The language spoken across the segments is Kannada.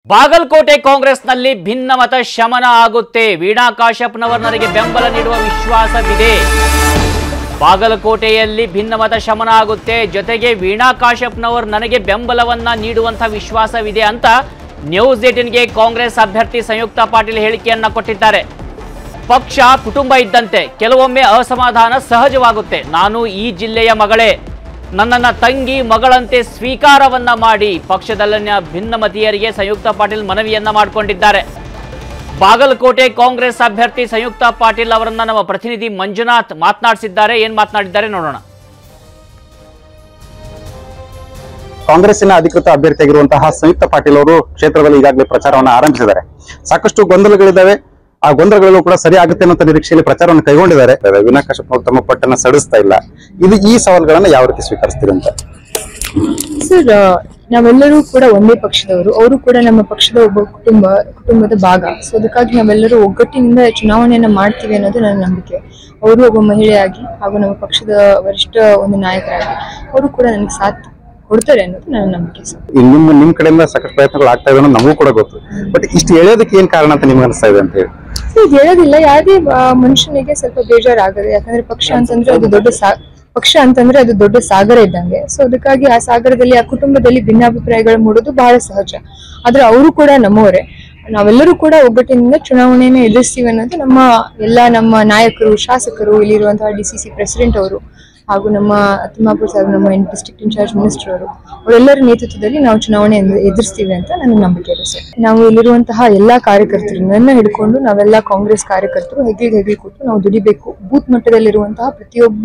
ಬಾಗಲಕೋಟೆ ಕಾಂಗ್ರೆಸ್ನಲ್ಲಿ ಭಿನ್ನಮತ ಶಮನ ಆಗುತ್ತೆ. ವೀಣಾ ಕಾಶ್ಯಪ್ನವರು ನನಗೆ ಬೆಂಬಲ ನೀಡುವ ವಿಶ್ವಾಸವಿದೆ. ಬಾಗಲಕೋಟೆಯಲ್ಲಿ ಭಿನ್ನಮತ ಶಮನ ಆಗುತ್ತೆ, ಜೊತೆಗೆ ವೀಣಾ ಕಾಶ್ಯಪ್ನವರು ನನಗೆ ಬೆಂಬಲವನ್ನ ನೀಡುವಂತ ವಿಶ್ವಾಸವಿದೆ ಅಂತ ನ್ಯೂಸ್ 18ಗೆ ಕಾಂಗ್ರೆಸ್ ಅಭ್ಯರ್ಥಿ ಸಂಯುಕ್ತಾ ಪಾಟೀಲ್ ಹೇಳಿಕೆಯನ್ನ ಕೊಟ್ಟಿದ್ದಾರೆ. ಪಕ್ಷ ಕುಟುಂಬ ಇದ್ದಂತೆ ಕೆಲವೊಮ್ಮೆ ಅಸಮಾಧಾನ ಸಹಜವಾಗುತ್ತೆ. ನಾನು ಈ ಜಿಲ್ಲೆಯ ಮಗಳೇ, ನನ್ನನ್ನ ತಂಗಿ ಮಗಳಂತೆ ಸ್ವೀಕಾರವನ್ನ ಮಾಡಿ ಪಕ್ಷದಲ್ಲಿನ ಭಿನ್ನಮತೀಯರಿಗೆ ಸಂಯುಕ್ತಾ ಪಾಟೀಲ್ ಮನವಿಯನ್ನ ಮಾಡಿಕೊಂಡಿದ್ದಾರೆ. ಬಾಗಲಕೋಟೆ ಕಾಂಗ್ರೆಸ್ ಅಭ್ಯರ್ಥಿ ಸಂಯುಕ್ತಾ ಪಾಟೀಲ್ ಅವರನ್ನ ನಮ್ಮ ಪ್ರತಿನಿಧಿ ಮಂಜುನಾಥ್ ಮಾತನಾಡಿಸಿದ್ದಾರೆ. ಏನ್ ಮಾತನಾಡಿದ್ದಾರೆ ನೋಡೋಣ. ಕಾಂಗ್ರೆಸ್ಸಿನ ಅಧಿಕೃತ ಅಭ್ಯರ್ಥಿಯಾಗಿರುವಂತಹ ಸಂಯುಕ್ತಾ ಪಾಟೀಲ್ ಅವರು ಕ್ಷೇತ್ರದಲ್ಲಿ ಈಗಾಗಲೇ ಪ್ರಚಾರವನ್ನು ಆರಂಭಿಸಿದ್ದಾರೆ. ಸಾಕಷ್ಟು ಗೊಂದಲಗಳಿದ್ದಾವೆ. ಆ ಗೊಂದಲಗಳು ಕೂಡ ಸರಿ ಆಗುತ್ತೆ ಅನ್ನೋ ನಿರೀಕ್ಷೆಯಲ್ಲಿ ಪ್ರಚಾರವನ್ನು ಕೈಗೊಂಡಿದ್ದಾರೆ. ವೀಣಾ ಕಾಶ್ಯಪ್ ಅವರು ತಮ್ಮ ಪಟ್ಟನ್ನ ಸಡಿಸ್ತಾ ಇಲ್ಲ. ಈ ಸವಾಲುಗಳನ್ನ ಯಾವ ರೀತಿ ಸ್ವೀಕರಿಸ್ತೀರಿ ಅಂತ? ಸರ್, ನಾವೆಲ್ಲರೂ ಕೂಡ ಒಂದೇ ಪಕ್ಷದವರು. ಅವರು ಕೂಡ ನಮ್ಮ ಪಕ್ಷದ ಒಬ್ಬ ಕುಟುಂಬದ ಭಾಗ. ಸೊ ಅದಕ್ಕಾಗಿ ನಾವೆಲ್ಲರೂ ಒಗ್ಗಟ್ಟಿನಿಂದ ಚುನಾವಣೆಯನ್ನ ಮಾಡ್ತೀವಿ ಅನ್ನೋದು ನನ್ನ ನಂಬಿಕೆ. ಅವರು ಒಬ್ಬ ಮಹಿಳೆಯಾಗಿ ಹಾಗೂ ನಮ್ಮ ಪಕ್ಷದ ವರಿಷ್ಠ ಒಂದು ನಾಯಕರಾಗಿ ಅವರು ಕೂಡ ನನಗೆ ಸಾಥ್ ಕೊಡ್ತಾರೆ ಅನ್ನೋದು ನನ್ನ ನಂಬಿಕೆ. ಸರ್, ನಿಮ್ ಕಡೆಯಿಂದ ಸಾಕಷ್ಟು ಪ್ರಯತ್ನಗಳು ಆಗ್ತಾ ಇದೆ ಅನ್ನೋದು ನಮಗೂ ಕೂಡ ಗೊತ್ತು. ಬಟ್ ಇಷ್ಟು ಹೇಳೋದಕ್ಕೆ ಏನ್ ಕಾರಣ ಅಂತ ನಿಮ್ಗೆ ಅನಿಸ್ತಾ ಇದೆ ಅಂತ ಹೇಳಿ? ಹೇಳೋದಿಲ್ಲ, ಯಾವುದೇ ಮನುಷ್ಯನಿಗೆ ಸ್ವಲ್ಪ ಬೇಜಾರಾಗದೆ. ಯಾಕಂದ್ರೆ ಪಕ್ಷ ಅಂತಂದ್ರೆ ಅದು ದೊಡ್ಡ ಸಾಗರ ಇದ್ದಂಗೆ. ಸೊ ಅದಕ್ಕಾಗಿ ಆ ಸಾಗರದಲ್ಲಿ ಆ ಕುಟುಂಬದಲ್ಲಿ ಭಿನ್ನಾಭಿಪ್ರಾಯಗಳು ಮೂಡೋದು ಬಹಳ ಸಹಜ. ಆದ್ರೆ ಅವರು ಕೂಡ ನಮ್ಮವರೇ. ನಾವೆಲ್ಲರೂ ಕೂಡ ಒಗ್ಗಟ್ಟಿನಿಂದ ಚುನಾವಣೆಯನ್ನು ಎದುರಿಸ್ತೀವಿ ಅನ್ನೋದು ನಮ್ಮ ನಾಯಕರು, ಶಾಸಕರು, ಇಲ್ಲಿರುವಂತಹ DCC ಪ್ರೆಸಿಡೆಂಟ್ ಅವರು ಹಾಗೂ ನಮ್ಮ ತಿಮ್ಮಾಪುರ ಸಾಹೇಬ್, ನಮ್ಮ ಡಿಸ್ಟ್ರಿಕ್ಟ್ ಇನ್ಚಾರ್ಜ್ ಮಿನಿಸ್ಟರ್ ಅವರೆಲ್ಲರ ನೇತೃತ್ವದಲ್ಲಿ ನಾವು ಚುನಾವಣೆಯನ್ನು ಎದುರಿಸ್ತೀವಿ ಅಂತ ನನ್ನ ನಂಬಿಕೆ ಇದೆ. ಸರ್, ನಾವು ಇಲ್ಲಿರುವಂತಹ ಎಲ್ಲಾ ಕಾರ್ಯಕರ್ತರನ್ನ ಹಿಡ್ಕೊಂಡು ನಾವೆಲ್ಲ ಕಾಂಗ್ರೆಸ್ ಕಾರ್ಯಕರ್ತರು ಹೆಗ್ಲಿಗೆ ಕೊಟ್ಟು ನಾವು ದುಡಿಬೇಕು. ಬೂತ್ ಮಟ್ಟದಲ್ಲಿರುವಂತಹ ಪ್ರತಿಯೊಬ್ಬ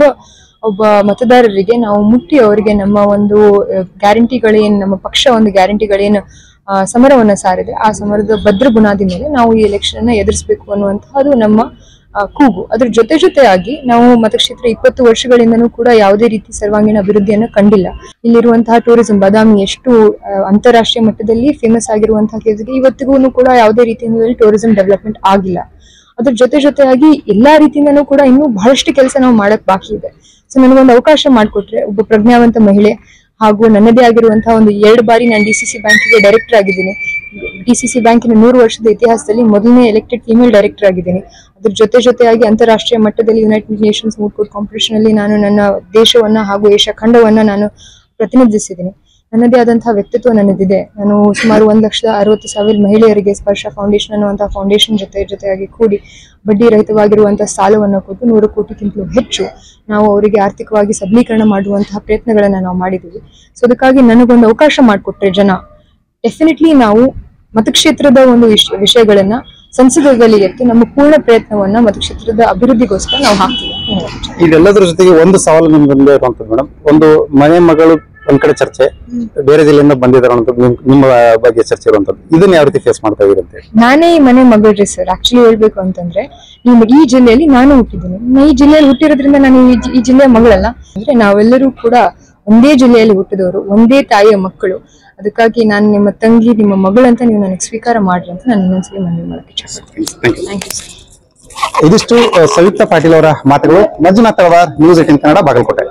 ಮತದಾರರಿಗೆ ನಾವು ಮುಟ್ಟಿ ಅವರಿಗೆ ನಮ್ಮ ಒಂದು ಗ್ಯಾರಂಟಿಗಳೇನು, ನಮ್ಮ ಪಕ್ಷ ಒಂದು ಗ್ಯಾರಂಟಿಗಳೇನು ಸಮರವನ್ನ ಸಾರಿದೆ, ಆ ಸಮರದ ಭದ್ರ ಬುನಾದಿ ಮೇಲೆ ನಾವು ಈ ಎಲೆಕ್ಷನ್ ಅನ್ನ ಎದುರಿಸಬೇಕು ಅನ್ನುವಂತಹದ್ದು ನಮ್ಮ ಕೂಗು. ಅದ್ರ ಜೊತೆಯಾಗಿ ನಾವು ಮತಕ್ಷೇತ್ರ 20 ವರ್ಷಗಳಿಂದನೂ ಕೂಡ ಯಾವುದೇ ರೀತಿ ಸರ್ವಾಂಗೀಣ ಅಭಿವೃದ್ಧಿಯನ್ನು ಕಂಡಿಲ್ಲ. ಇಲ್ಲಿರುವಂತಹ ಟೂರಿಸಂ ಬಾದಾಮಿ ಎಷ್ಟು ಅಂತಾರಾಷ್ಟ್ರೀಯ ಮಟ್ಟದಲ್ಲಿ ಫೇಮಸ್ ಆಗಿರುವಂತಹ ಕೇಸಿಗೆ ಇವತ್ತಿಗೂ ಕೂಡ ಯಾವುದೇ ರೀತಿಯಲ್ಲಿ ಟೂರಿಸಂ ಡೆವಲಪ್ಮೆಂಟ್ ಆಗಿಲ್ಲ. ಅದ್ರ ಜೊತೆಯಾಗಿ ಎಲ್ಲಾ ರೀತಿಯಿಂದನೂ ಕೂಡ ಇನ್ನೂ ಬಹಳಷ್ಟು ಕೆಲಸ ನಾವು ಮಾಡಕ್ ಬಾಕಿ ಇದೆ. ಸೊ ನನಗೊಂದು ಅವಕಾಶ ಮಾಡಿಕೊಟ್ರೆ, ಒಬ್ಬ ಪ್ರಜ್ಞಾವಂತ ಮಹಿಳೆ ಹಾಗೂ ನನ್ನದೇ ಆಗಿರುವಂತಹ 2 ಬಾರಿ ನಾನು DCC ಬ್ಯಾಂಕಿಗೆ ಡೈರೆಕ್ಟರ್ ಆಗಿದ್ದೀನಿ. DCC ಬ್ಯಾಂಕಿನ 100 ವರ್ಷದ ಇತಿಹಾಸದಲ್ಲಿ ಮೊದಲನೇ ಎಲೆಕ್ಟೆಡ್ ಫಿಮೇಲ್ ಡೈರೆಕ್ಟರ್ ಆಗಿದ್ದೀನಿ. ಅದ್ರ ಜೊತೆಯಾಗಿ ಅಂತಾರಾಷ್ಟ್ರೀಯ ಮಟ್ಟದಲ್ಲಿ United Nations moot court competition ಅಲ್ಲಿ ನಾನು ನನ್ನ ದೇಶವನ್ನ ಹಾಗೂ ಏಷ್ಯಾ ಖಂಡವನ್ನ ನಾನು ಪ್ರತಿನಿಧಿಸಿದ್ದೀನಿ. ನನ್ನದೇ ಆದಂತಹ ವ್ಯಕ್ತಿತ್ವ ನನ್ನದಿದೆ. ನಾನು ಸುಮಾರು 1,60,000 ಮಹಿಳೆಯರಿಗೆ ಸ್ಪರ್ಶ ಫೌಂಡೇಶನ್ ಅನ್ನುವಂತಹ ಫೌಂಡೇಶನ್ ಜೊತೆಯಾಗಿ ಕೂಡಿ ಬಡ್ಡಿ ರಹಿತವಾಗಿರುವಂತಹ ಸಾಲವನ್ನು ಕೊಟ್ಟು 100 ಕೋಟಿಗಿಂತಲೂ ಹೆಚ್ಚು ನಾವು ಅವರಿಗೆ ಆರ್ಥಿಕವಾಗಿ ಸಬಲೀಕರಣ ಮಾಡುವಂತಹ ಪ್ರಯತ್ನಗಳನ್ನ ನಾವು ಮಾಡಿದ್ದೀವಿ. ಸೊ ಅದಕ್ಕಾಗಿ ನನಗೊಂದು ಅವಕಾಶ ಮಾಡಿಕೊಟ್ರೆ ಜನ, ಡೆಫಿನೆಟ್ಲಿ ನಾವು ಮತಕ್ಷೇತ್ರದ ಒಂದು ವಿಷಯಗಳನ್ನ ಸಂಸದದಲ್ಲಿ ಎತ್ತಿ ನಮ್ಮ ಪೂರ್ಣ ಪ್ರಯತ್ನವನ್ನ ಮತಕ್ಷೇತ್ರದ ಅಭಿವೃದ್ಧಿಗೋಸ್ಕರ ನಾವು ಹಾಕ್ತೀವಿ. ಇದೆಲ್ಲದರ ಜೊತೆಗೆ ಒಂದು ಸವಾಲು ನಿಮ್ಗೆ ಬಂದೇ ಇರುವಂತದ್ದು ಮೇಡಮ್, ಒಂದು ಮನೆ ಮಗಳು ಒಂದ್ ಕಡೆ ಚರ್ಚೆ, ಬೇರೆ ಜಿಲ್ಲೆಯಿಂದ ಬಂದಿದ್ದಾರೆ ನಿಮ್ಮ ಬಗ್ಗೆ ಚರ್ಚೆ ಇರುವಂತದ್ದು, ಇದನ್ನ ಯಾವ ರೀತಿ ಫೇಸ್ ಮಾಡ್ತಾ ಇದೀರಿ ಅಂತ? ನಾನೇ ಈ ಮನೆ ಮಗಳ್ರಿ ಸರ್. ಆಕ್ಚುಲಿ ಹೇಳ್ಬೇಕು ಅಂತಂದ್ರೆ, ಈ ಜಿಲ್ಲೆಯಲ್ಲಿ ನಾನು ಹುಟ್ಟಿದ್ದೀನಿ. ಈ ಜಿಲ್ಲೆಯಲ್ಲಿ ಹುಟ್ಟಿರೋದ್ರಿಂದ ನಾನು ಈ ಜಿಲ್ಲೆಯ ಮಗಳಲ್ಲ. ಅಂದ್ರೆ ನಾವೆಲ್ಲರೂ ಕೂಡ ಒಂದೇ ಜಿಲ್ಲೆಯಲ್ಲಿ ಹುಟ್ಟಿದವರು, ಒಂದೇ ತಾಯಿಯ ಮಕ್ಕಳು. ಅದಕ್ಕಾಗಿ ನಾನು ನಿಮ್ಮ ತಂಗಿ, ನಿಮ್ಮ ಮಗಳಂತ ನೀವು ನನಗೆ ಸ್ವೀಕಾರ ಮಾಡ್ರಿ ಅಂತ ನಾನು ಇನ್ನೊಂದ್ಸಲಿ ಮನವಿ ಮಾಡಕ್ಕೆ ಇಷ್ಟಪಡ್ತೀನಿ. Thank you sir. ಇದಿಷ್ಟು ಸಂಯುಕ್ತಾ ಪಾಟೀಲ್ ಅವರ ಮಾತುಗಳು. ಮಂಜುನಾಥ್ ಅವರ ನ್ಯೂಸ್ 18 ಕನ್ನಡ, ಬಾಗಲಕೋಟೆ.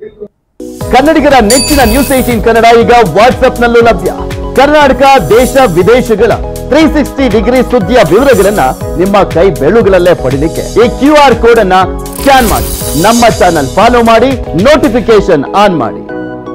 ಕನ್ನಡಿಗರ ನೆಚ್ಚಿನ ನ್ಯೂಸ್ 18 ಕನ್ನಡ ಈಗ ವಾಟ್ಸ್ಆಪ್ ನಲ್ಲೂ ಲಭ್ಯ. ಕರ್ನಾಟಕ, ದೇಶ ವಿದೇಶಗಳ 360 ಡಿಗ್ರಿ ಸುದ್ದಿಯ ವಿವರಗಳನ್ನ ನಿಮ್ಮ ಕೈ ಬೆರಳುಗಳಲ್ಲೇ ಪಡಿಲಿಕ್ಕೆ ಈ QR ಕೋಡ್ ಅನ್ನ ಸ್ಕ್ಯಾನ್ ಮಾಡಿ, ನಮ್ಮ ಚಾನಲ್ ಫಾಲೋ ಮಾಡಿ, ನೋಟಿಫಿಕೇಶನ್ ಆನ್ ಮಾಡಿ.